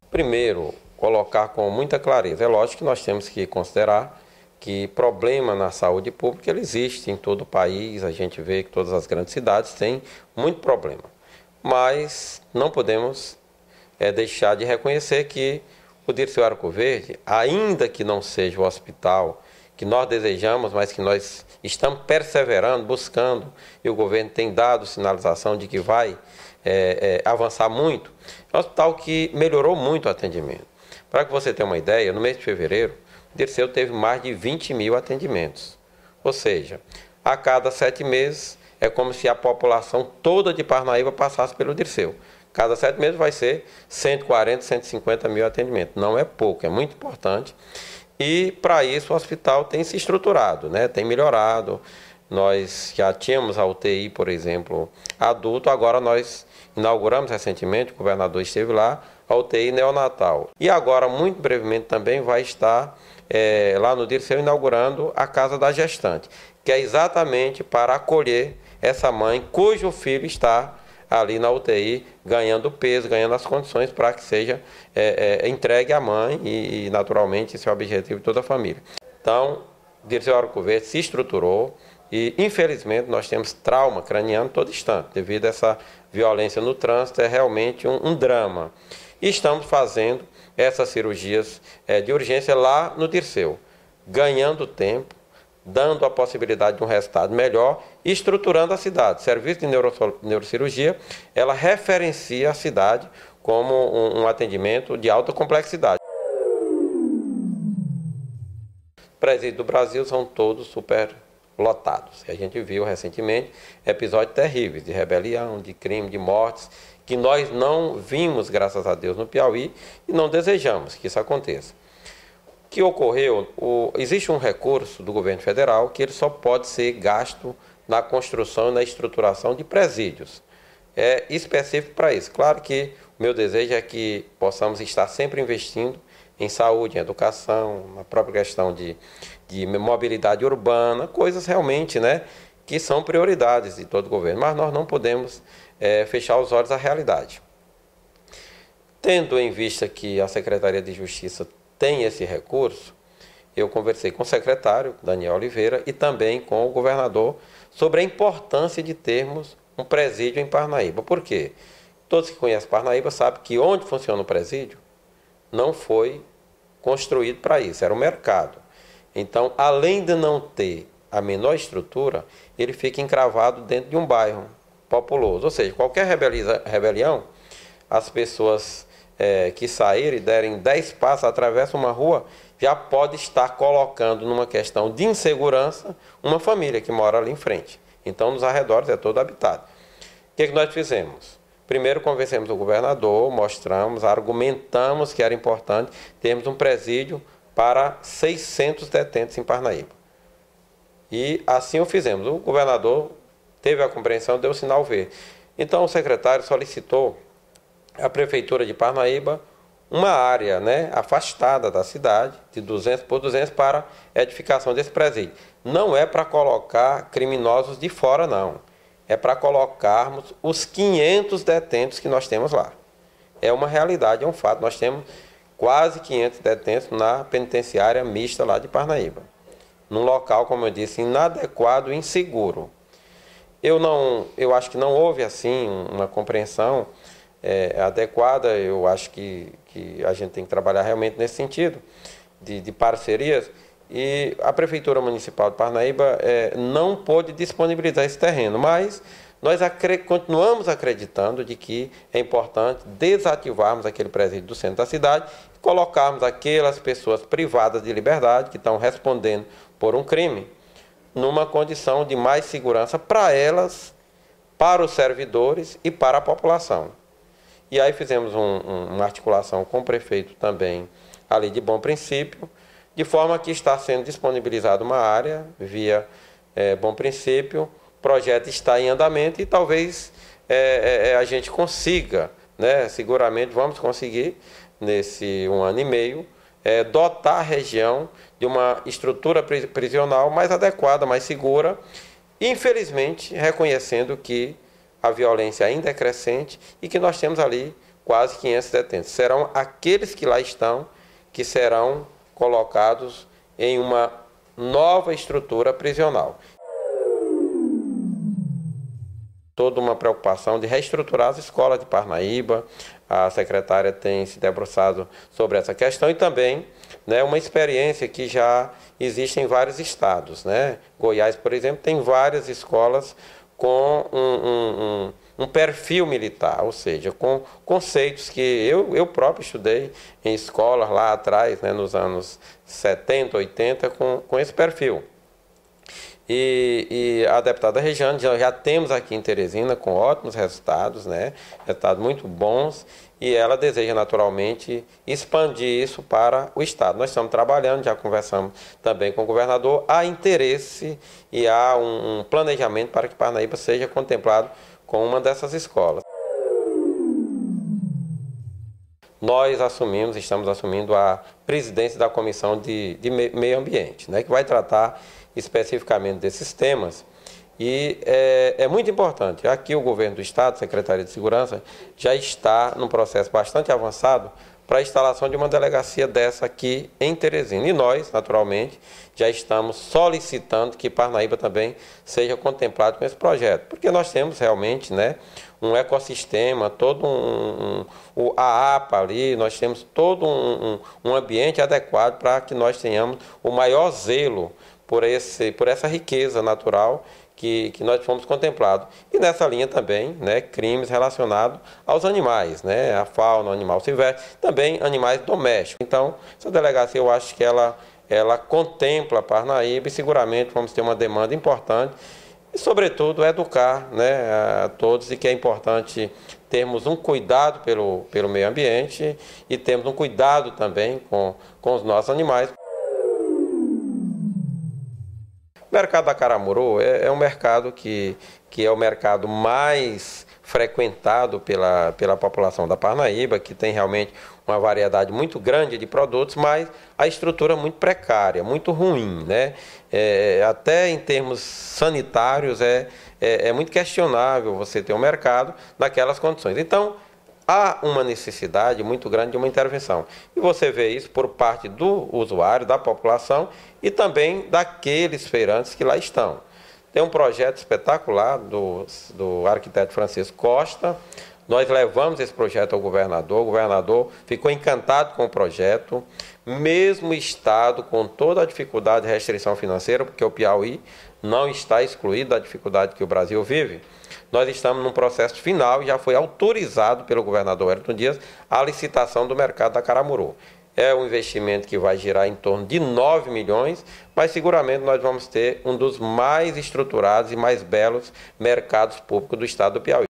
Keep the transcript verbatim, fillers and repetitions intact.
Primeiro, colocar com muita clareza. É lógico que nós temos que considerar que problema na saúde pública ele existe em todo o país. A gente vê que todas as grandes cidades têm muito problema. Mas não podemos é, deixar de reconhecer que o Dirceu Arco Verde, ainda que não seja o hospital que nós desejamos, mas que nós estamos perseverando, buscando, e o governo tem dado sinalização de que vai é, é, avançar muito, é um hospital que melhorou muito o atendimento. Para que você tenha uma ideia, no mês de fevereiro, o Dirceu teve mais de vinte mil atendimentos. Ou seja, a cada sete meses é como se a população toda de Parnaíba passasse pelo Dirceu. Cada sete meses vai ser cento e quarenta, cento e cinquenta mil atendimentos. Não é pouco, é muito importante. E, para isso, o hospital tem se estruturado, né? Tem melhorado. Nós já tínhamos a U T I, por exemplo, adulto. Agora nós inauguramos recentemente, o governador esteve lá, a U T I neonatal. E agora, muito brevemente, também vai estar é, lá no Dirceu inaugurando a Casa da Gestante, que é exatamente para acolher essa mãe cujo filho está ali na U T I, ganhando peso, ganhando as condições para que seja é, é, entregue à mãe e, e, naturalmente, esse é o objetivo de toda a família. Então, Dirceu Arco Verde se estruturou e, infelizmente, nós temos trauma craniano todo instante, devido a essa violência no trânsito, é realmente um, um drama. E estamos fazendo essas cirurgias é, de urgência lá no Dirceu, ganhando tempo, dando a possibilidade de um resultado melhor e estruturando a cidade. O serviço de neuro, neurocirurgia, ela referencia a cidade como um, um atendimento de alta complexidade. Os presídios do Brasil são todos super lotados. A gente viu recentemente episódios terríveis de rebelião, de crime, de mortes, que nós não vimos, graças a Deus, no Piauí e não desejamos que isso aconteça. O que ocorreu, o, existe um recurso do governo federal que ele só pode ser gasto na construção e na estruturação de presídios. É específico para isso. Claro que o meu desejo é que possamos estar sempre investindo em saúde, em educação, na própria questão de, de mobilidade urbana, coisas realmente, né, que são prioridades de todo o governo. Mas nós não podemos é, fechar os olhos à realidade. Tendo em vista que a Secretaria de Justiça tem esse recurso, eu conversei com o secretário, Daniel Oliveira, e também com o governador sobre a importância de termos um presídio em Parnaíba. Por quê? Todos que conhecem Parnaíba sabem que onde funciona o presídio não foi construído para isso, era um mercado. Então, além de não ter a menor estrutura, ele fica encravado dentro de um bairro populoso. Ou seja, qualquer rebelião, as pessoas É, que saírem e derem dez passos, atravessam uma rua, já pode estar colocando numa questão de insegurança uma família que mora ali em frente. Então, nos arredores é todo habitado. O que, que nós fizemos? Primeiro, convencemos o governador, mostramos, argumentamos que era importante termos um presídio para seiscentos detentos em Parnaíba. E assim o fizemos. O governador teve a compreensão, deu o sinal verde. Então, o secretário solicitou a Prefeitura de Parnaíba uma área, né, afastada da cidade, de duzentos por duzentos, para edificação desse presídio. Não é para colocar criminosos de fora, não. É para colocarmos os quinhentos detentos que nós temos lá. É uma realidade, é um fato. Nós temos quase quinhentos detentos na penitenciária mista lá de Parnaíba. Num local, como eu disse, inadequado e inseguro. Eu, não, eu acho que não houve, assim, uma compreensão É, adequada. Eu acho que, que a gente tem que trabalhar realmente nesse sentido, de, de parcerias, e a Prefeitura Municipal de Parnaíba é, não pôde disponibilizar esse terreno, mas nós acre continuamos acreditando de que é importante desativarmos aquele presídio do centro da cidade e colocarmos aquelas pessoas privadas de liberdade, que estão respondendo por um crime, numa condição de mais segurança para elas, para os servidores e para a população. E aí fizemos um, um, uma articulação com o prefeito também, ali de Bom Princípio, de forma que está sendo disponibilizada uma área via é, Bom Princípio, o projeto está em andamento e talvez é, é, a gente consiga, né, seguramente vamos conseguir, nesse um ano e meio, é, dotar a região de uma estrutura prisional mais adequada, mais segura, infelizmente reconhecendo que a violência ainda é crescente e que nós temos ali quase quinhentos detentos. Serão aqueles que lá estão que serão colocados em uma nova estrutura prisional. Toda uma preocupação de reestruturar as escolas de Parnaíba. A secretária tem se debruçado sobre essa questão e também, né, uma experiência que já existe em vários estados, né? Goiás, por exemplo, tem várias escolas com um, um, um, um perfil militar, ou seja, com conceitos que eu, eu próprio estudei em escolas lá atrás, né, nos anos setenta, oitenta, com, com esse perfil. E, e a deputada Rejane, já, já temos aqui em Teresina com ótimos resultados, né? Resultados muito bons, e ela deseja naturalmente expandir isso para o Estado. Nós estamos trabalhando, já conversamos também com o governador, há interesse e há um, um planejamento para que Parnaíba seja contemplado com uma dessas escolas. Nós assumimos, estamos assumindo a presidência da Comissão de, de Meio Ambiente, né, que vai tratar especificamente desses temas. E é, é muito importante, aqui o governo do Estado, a Secretaria de Segurança, já está num processo bastante avançado para a instalação de uma delegacia dessa aqui em Teresina. E nós, naturalmente, já estamos solicitando que Parnaíba também seja contemplado com esse projeto, porque nós temos realmente, né, um ecossistema, todo um, um, a APA ali, nós temos todo um, um, um ambiente adequado para que nós tenhamos o maior zelo por, esse, por essa riqueza natural que, que nós fomos contemplados. E nessa linha também, né, crimes relacionados aos animais, né, a fauna, o animal silvestre, também animais domésticos. Então, essa delegacia eu acho que ela, ela contempla Parnaíba e seguramente vamos ter uma demanda importante e, sobretudo, educar, né, a todos, e que é importante termos um cuidado pelo, pelo meio ambiente e termos um cuidado também com, com os nossos animais. O mercado da Caramuru é, é um mercado que, que é o mercado mais frequentado pela, pela população da Parnaíba, que tem realmente uma variedade muito grande de produtos, mas a estrutura muito precária, muito ruim, né? É, até em termos sanitários é, é, é muito questionável você ter um mercado naquelas condições. Então, há uma necessidade muito grande de uma intervenção. E você vê isso por parte do usuário, da população e também daqueles feirantes que lá estão. Tem um projeto espetacular do, do arquiteto Francisco Costa. Nós levamos esse projeto ao governador, o governador ficou encantado com o projeto, mesmo o Estado com toda a dificuldade de restrição financeira, porque o Piauí não está excluído da dificuldade que o Brasil vive. Nós estamos num processo final e já foi autorizado pelo governador Wellington Dias a licitação do mercado da Caramuru. É um investimento que vai girar em torno de nove milhões, mas seguramente nós vamos ter um dos mais estruturados e mais belos mercados públicos do estado do Piauí.